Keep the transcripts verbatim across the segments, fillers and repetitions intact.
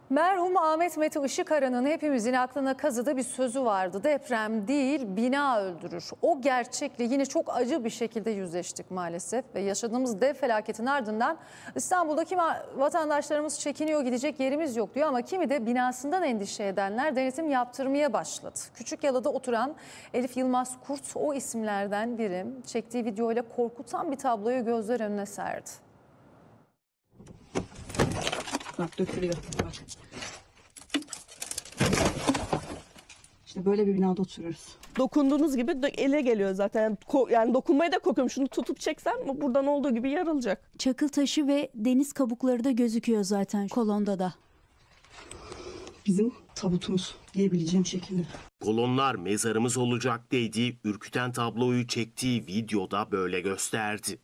Merhum Ahmet Mete Işıkara'nın hepimizin aklına kazıdığı bir sözü vardı. Deprem değil, bina öldürür. O gerçekle yine çok acı bir şekilde yüzleştik maalesef. Ve yaşadığımız dev felaketin ardından İstanbul'daki vatandaşlarımız çekiniyor, gidecek yerimiz yok diyor. Ama kimi de binasından endişe edenler denetim yaptırmaya başladı. Küçükyalı'da oturan Elif Yılmaz Kurt o isimlerden biri. Çektiği videoyla korkutan bir tabloyu gözler önüne serdi. Bak dökülüyor. Bak. İşte böyle bir binada oturuyoruz. Dokunduğunuz gibi ele geliyor zaten. Yani, yani dokunmaya da korkuyorum. Şunu tutup çeksem buradan olduğu gibi yarılacak. Çakıl taşı ve deniz kabukları da gözüküyor zaten kolonda da. Bizim tabutumuz diyebileceğim şekilde. Kolonlar mezarımız olacak dediği ürküten tabloyu çektiği videoda böyle gösterdi.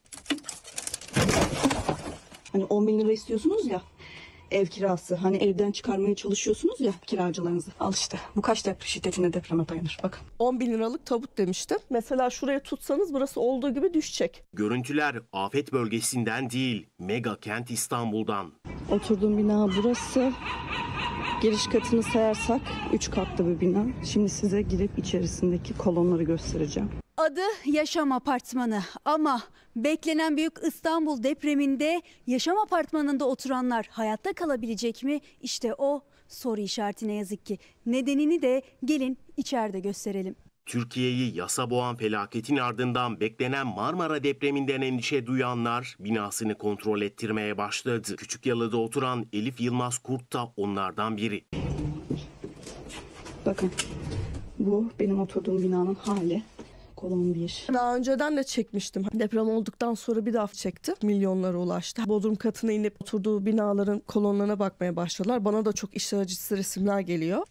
Hani on bin lira istiyorsunuz ya. Ev kirası. Hani evden çıkarmaya çalışıyorsunuz ya kiracılarınızı. Al işte. Bu kaç deprem şiddetinde depreme dayanır. Bakın. on bin liralık tabut demiştim. Mesela şuraya tutsanız burası olduğu gibi düşecek. Görüntüler afet bölgesinden değil, mega kent İstanbul'dan. Oturduğum bina burası. Giriş katını sayarsak üç katlı bir bina. Şimdi size girip içerisindeki kolonları göstereceğim. Adı Yaşam Apartmanı ama beklenen Büyük İstanbul depreminde yaşam apartmanında oturanlar hayatta kalabilecek mi? İşte o soru işareti ne yazık ki. Nedenini de gelin içeride gösterelim. Türkiye'yi yasa boğan felaketin ardından beklenen Marmara depreminden endişe duyanlar binasını kontrol ettirmeye başladı. Küçükyalı'da oturan Elif Yılmaz Kurt da onlardan biri. Bakın bu benim oturduğum binanın hali. Kolon bir. Daha önceden de çekmiştim. Deprem olduktan sonra bir daha çektim. Milyonlara ulaştı. Bodrum katına inip oturduğu binaların kolonlarına bakmaya başladılar. Bana da çok işler acısı resimler geliyor.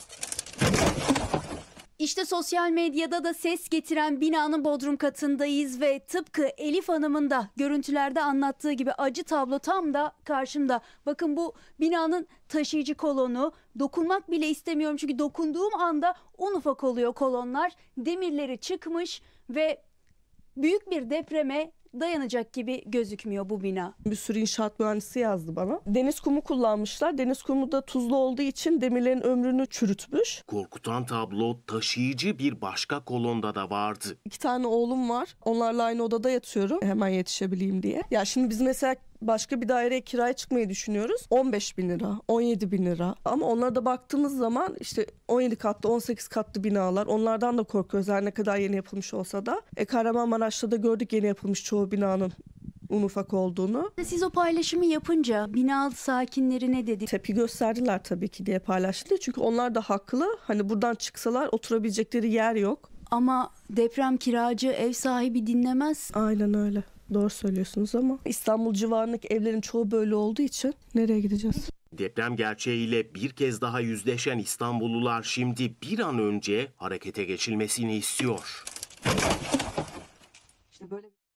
İşte sosyal medyada da ses getiren binanın bodrum katındayız ve tıpkı Elif Hanım'ın da görüntülerde anlattığı gibi acı tablo tam da karşımda. Bakın bu binanın taşıyıcı kolonu, dokunmak bile istemiyorum çünkü dokunduğum anda un ufak oluyor kolonlar. Demirleri çıkmış ve büyük bir depreme dayanacak gibi gözükmüyor bu bina. Bir sürü inşaat mühendisi yazdı bana. Deniz kumu kullanmışlar. Deniz kumu da tuzlu olduğu için demirlerin ömrünü çürütmüş. Korkutan tablo taşıyıcı bir başka kolonda da vardı. İki tane oğlum var. Onlarla aynı odada yatıyorum. Hemen yetişebileyim diye. Ya şimdi biz mesela başka bir daireye kiraya çıkmayı düşünüyoruz. on beş bin lira, on yedi bin lira. Ama onlara da baktığımız zaman işte on yedi katlı, on sekiz katlı binalar. Onlardan da korkuyoruz her ne kadar yeni yapılmış olsa da. E, Kahramanmaraş'ta da gördük yeni yapılmış çoğu binanın un ufak olduğunu. Siz o paylaşımı yapınca bina sakinleri ne dedi? Tepki gösterdiler tabii ki diye paylaştı. Çünkü onlar da haklı. Hani buradan çıksalar oturabilecekleri yer yok. Ama deprem kiracı ev sahibi dinlemez. Aynen öyle. Doğru söylüyorsunuz ama İstanbul civarındaki evlerin çoğu böyle olduğu için nereye gideceğiz? Deprem gerçeğiyle bir kez daha yüzleşen İstanbullular şimdi bir an önce harekete geçilmesini istiyor. İşte böyle